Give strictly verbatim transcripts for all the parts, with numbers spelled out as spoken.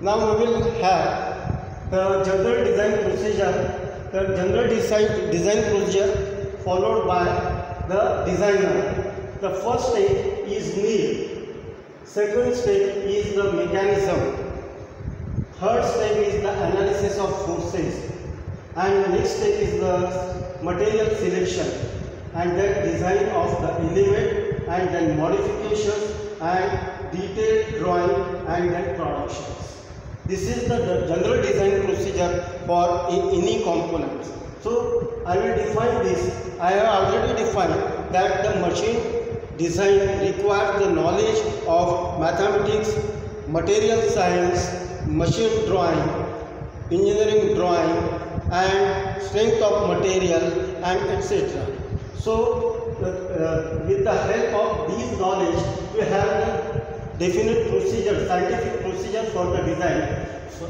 Now we will have the general design procedure, the general design, design procedure followed by the designer. The first step is need. Second step is the mechanism. Third step is the analysis of forces. And next step is the material selection. And then design of the element and then modifications and detailed drawing and then productions. This is the general design procedure for any component. So I will define this. I have already defined that the machine design requires the knowledge of mathematics, material science, machine drawing, engineering drawing and strength of material and et cetera. So uh, uh, with the help of these knowledge we have the definite procedure, scientific procedure for the design.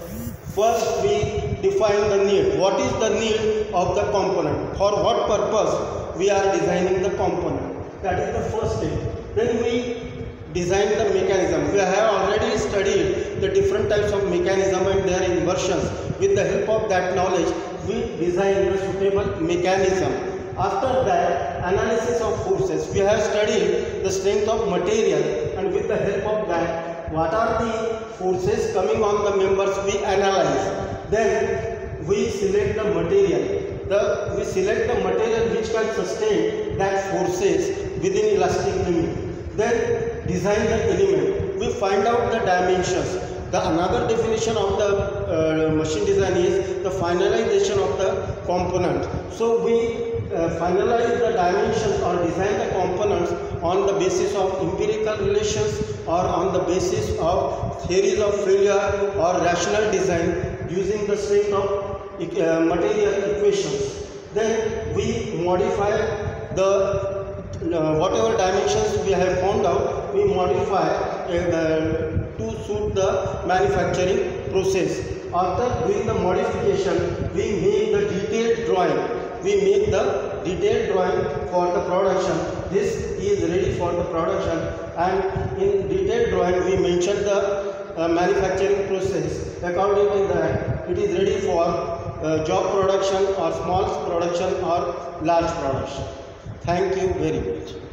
First we define the need. What is the need of the component? For what purpose we are designing the component? That is the first step. Then we design the mechanism. We have already studied the different types of mechanism and their inversions. With the help of that knowledge we design the suitable mechanism. After that, analysis of forces. We have studied the strength of material, and with the help of that, what are the forces coming on the members we analyze. Then we select the material. The, we select the material which can sustain that forces within elastic limit. Then design the element. We find out the dimensions. The another definition of the uh, machine design is the finalization of the component. So we uh, finalize the dimensions or design the components on the basis of empirical relations or on the basis of theories of failure or rational design using the strength of uh, material equations. Then we modify the uh, whatever dimensions we have found out, we modify uh, to suit the manufacturing process. After doing the modification, we make the detailed drawing. We make the detailed drawing for the production. This is ready for the production, and in detailed drawing we mention the uh, manufacturing process. According to that, it is ready for uh, job production or small production or large production. Thank you very much.